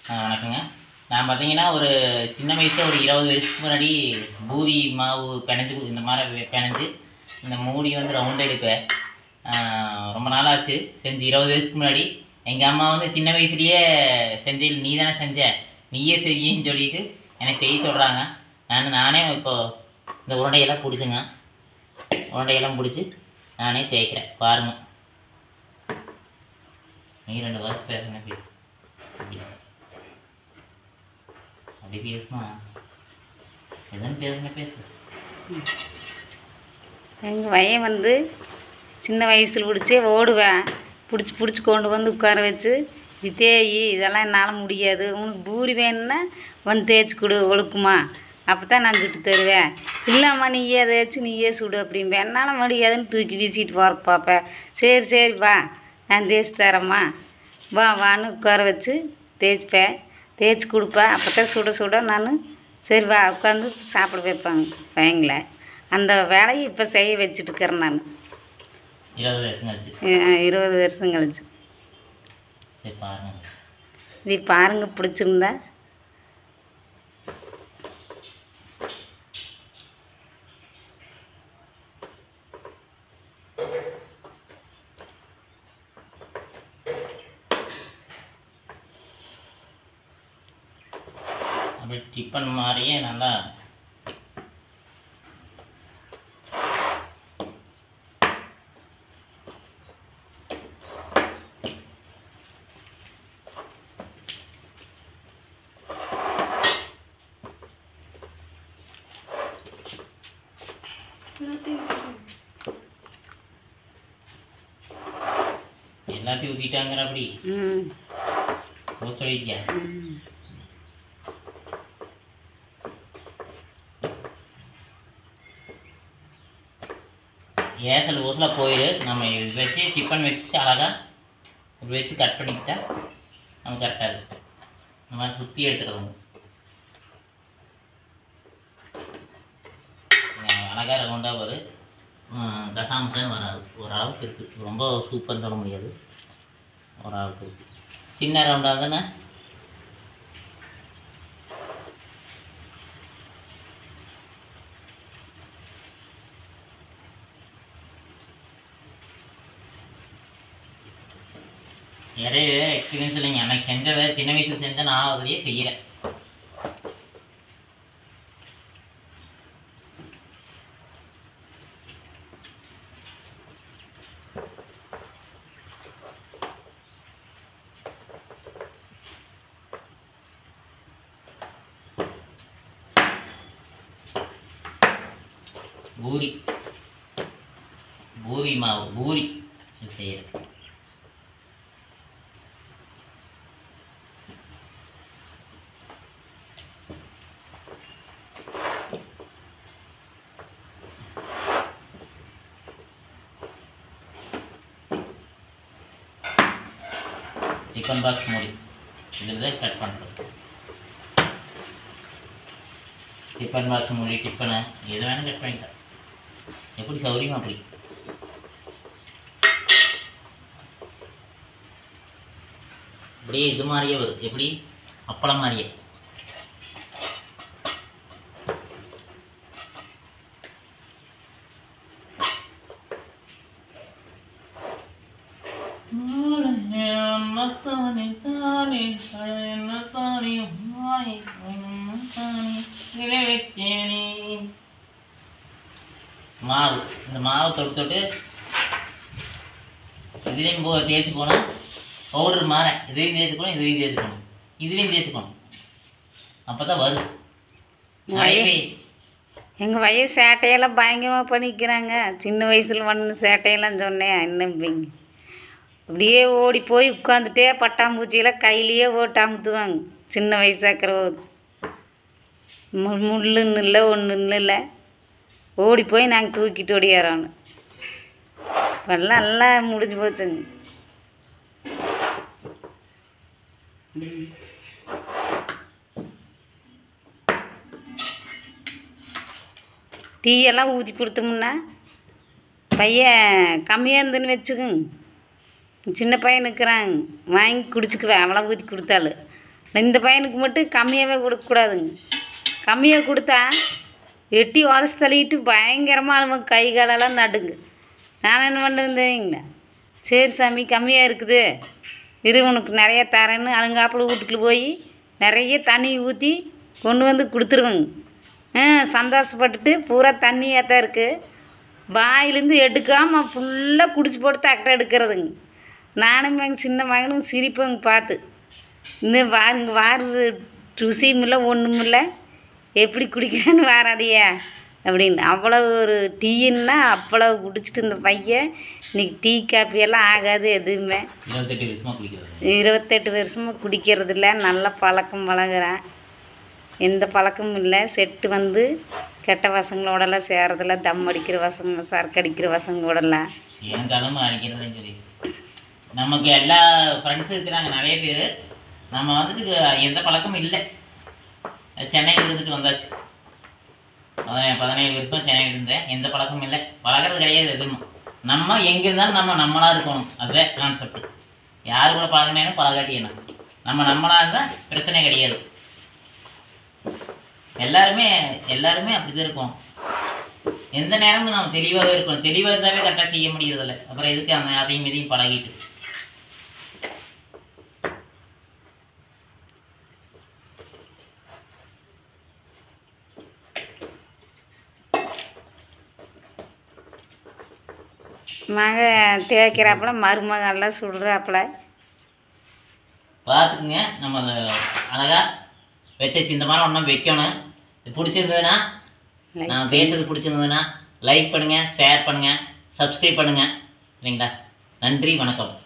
வணக்கங்க. நான் பார்த்தீங்கன்னா, ஒரு சின்ன வயசுல ஒரு 20 வருஷத்துக்கு முன்னாடி பூரி மாவு பெனஞ்சு இந்த மாரி பெனஞ்சு இந்த மூடி வந்து ரவுண்ட் அடிப்பேன். ரொம்ப நாள் ஆச்சு செஞ்சு 20 வருஷத்துக்கு முன்னாடி. எங்கள் அம்மா வந்து சின்ன வயசுலேயே செஞ்சு நீ தானே செஞ்ச, நீயே செய்யின்னு சொல்லிட்டு என்னை செய்ய சொல்கிறாங்க. நானே இப்போது இந்த உருண்டையெல்லாம் பிடிச்சுங்க, உருண்டையெல்லாம் பிடிச்சி நானே தேய்க்கிறேன் பாருங்கள். நீ 2 வாரத்து பேசுங்க பேசு அப்படி பேசுமா, எதுன்னு பேசுங்க பேசு. எங்கள் பையன் வந்து சின்ன வயசில் பிடிச்சி ஓடுவேன், பிடிச்சி கொண்டு வந்து உட்கார வச்சு இது தேய், இதெல்லாம் என்னால் முடியாது, உனக்கு பூரி வேணும்னா வந்து தேய்ச்சி கொடு ஒழுக்குமா, அப்போ தான் நான் சுட்டு தருவேன், இல்லைம்மா நீயே தேய்ச்சி நீயே சுடு அப்படிம்பேன். என்னால் முடியாதுன்னு தூக்கி வீசிட்டு போகிற பார்ப்பேன். சரி வா நான் தேய்ச்சி தரேம்மா, வான்னு உட்கார வச்சு தேய்ப்பேன், தேய்ச்சி கொடுப்பேன். அப்போ தான் சுட நான் சரி வா உட்காந்து சாப்பிட வைப்பாங்க பையங்கள. அந்த வேலையை இப்போ செய்ய வச்சுட்டுருக்கிறேன் நான். 20 வருஷம் கழிச்சு. 20 வருஷம் கழிச்சு. சரி பாருங்க, இது பாருங்க, பிடிச்சிருந்தா அப்படி டிஃபன் மாதிரியே நல்லா எல்லாத்தையும் ஊற்றிட்டாங்கிற அப்படி சொல்லிட்டியா? ஏசல் ஊசலாக போயிடு. நம்ம இது வச்சு டிஃபன் வச்சு அழகாக இப்படி வச்சு கட் பண்ணிக்கிட்டா நம்ம கரெக்டாக இருக்கும். இந்த மாதிரி சுற்றி எடுத்துடுவோம். அழகாக ரவுண்டாக வரும், கசாம்சம் வராது. ஓரளவுக்கு இருக்குது, ரொம்ப சூப்பர்னு சொல்ல முடியாது, ஓரளவுக்கு இருக்குது. சின்ன ரவுண்டாக தானே நிறைய எக்ஸ்பீரியன்ஸ் இல்லைங்க. எனக்கு செஞ்சதை சின்ன வயசில் செஞ்ச நான் அதிலேயே செய்கிறேன். பூரி மாவு பூரி செய்கிறேன். டிஃபன் பாக்ஸ் மூடி இதில் கட் பண்ணுறோம். டிஃபன் பாக்ஸ் மூடி, டிஃபனு எது வேணும் கட் பண்ணிட்டேன், எப்படி சௌரியமாக அப்படி. அப்படியே இது மாதிரியே வருது, எப்படி அப்பளம் மாதிரியே. மாவு, இந்த மாவு தொட்டு இதுலேயும் தேய்ச்சி போனால் பவுடர் மாற, இதுலேயும் தேய்ச்சிக்கணும், இதுலேயும் தேய்ச்சிக்கணும், இதுலேயும் தேய்ச்சிக்கணும், அப்போ தான் வரும். எங்கள் வயசு சேட்டையெல்லாம் பயங்கரமாக பண்ணிக்கிறாங்க. சின்ன வயசில் பண்ண சேட்டையெல்லாம் சொன்னேன் இன்னும் பிங்க அப்படியே ஓடி போய் உட்காந்துட்டே பட்டாம்பூச்சியெல்லாம் கையிலையே ஓட்டு அமுத்துவாங்க. சின்ன வயசாக்கிற முள்ளுன்னு இல்லை ஒன்றுன்னு இல்லை, ஓடி போய் நாங்கள் தூக்கிட்டு ஓடியாரோன்னு. இப்பெல்லாம் எல்லாம் முடிஞ்சு போச்சுங்க. டீயெல்லாம் ஊற்றி கொடுத்தோம்னா பையன் கம்மியாக இருந்துன்னு வச்சுக்குங்க, சின்ன பையன் நிற்கிறாங்க வாங்கி குடிச்சுக்குவேன், அவ்வளோ ஊற்றி கொடுத்தாலும். இந்த பையனுக்கு மட்டும் கம்மியாகவே கொடுக்கக்கூடாதுங்க. கம்மியாக கொடுத்தா வெட்டி உதச்சி தள்ளிட்டு பயங்கரமாக அவன் கை காலெல்லாம் நடுங்க. நான் என்ன பண்ணுறேன், சரி சாமி கம்மியாக இருக்குது இரு உனக்கு நிறைய தரேன்னு அழுங்காப்பில் வீட்டுக்குள்ள போய் நிறைய தண்ணி ஊற்றி கொண்டு வந்து கொடுத்துருவேங்க. சந்தோஷப்பட்டுட்டு பூரா தண்ணியாக தான் இருக்குது. வாயிலேருந்து எடுக்காமல் ஃபுல்லாக குடிச்சு போட்டு தக்கை எடுக்கிறதுங்க. நானும் எங்கள் சின்ன மகனும் சிரிப்பேங்க பார்த்து. இன்னும் வாருங்க வாரு ருசியும் இல்லை ஒன்றும் இல்லை, எப்படி குடிக்கிறான்னு வாராதியா அப்படின்னு. அவ்வளோ ஒரு டீன்னா அவ்வளோ குடிச்சிட்டு இந்த பையன் இன்றைக்கி டீ காப்பியெல்லாம் ஆகாது எதுவுமே. 28 வருஷமாக குடிக்கிறதில்ல. நல்ல பழக்கம் பழகிறேன், எந்த பழக்கமும் இல்லை. செட்டு வந்து கெட்ட பசங்களோடலாம் சேரதில்ல, தம் அடிக்கிற பசங்க சரக்கு அடிக்கிற பசங்களோடலாம் என் அடிக்கிறதுன்னு சொல்லி நமக்கு எல்லா ஃப்ரெண்ட்ஸும் இருக்கிறாங்க நிறைய பேர். நம்ம வந்துட்டு எந்த பழக்கமும் இல்லை. சென்னையில் இருந்துட்டு வந்தாச்சு, 17 வருஷமாக சென்னையில் இருந்தேன். எந்த பழக்கமும் இல்லை, பழகிறது கிடையாது எதுவும். நம்ம எங்கே இருந்தாலும் நம்மளாக இருக்கணும், அதுதான் கான்செப்ட். யார் கூட பழகினாலும் பழகாட்டி என்ன, நம்மளாக இருந்தால் பிரச்சனை கிடையாது. எல்லாருமே அப்படி தான் இருக்கும். எந்த நேரமும் நம்ம தெளிவாகவே இருக்கணும். தெளிவாக இருந்தாவே கரெக்டாக செய்ய முடியறதில்ல. அப்புறம் எதுக்கு அதையும் இதையும் பழகிட்டு. மக தேய்க்கிறாப்புல மருமகெல்லாம் சுடுறாப்புல பார்த்துக்குங்க. நம்ம அழகாக வச்சு இந்த மாதிரி ஒன்றும் வைக்கணும். இது பிடிச்சிருந்ததுன்னா, நான் தேய்ச்சது பிடிச்சிருந்ததுன்னா லைக் பண்ணுங்கள், ஷேர் பண்ணுங்கள், சப்ஸ்கிரைப் பண்ணுங்கள். சரிங்களா? நன்றி, வணக்கம்.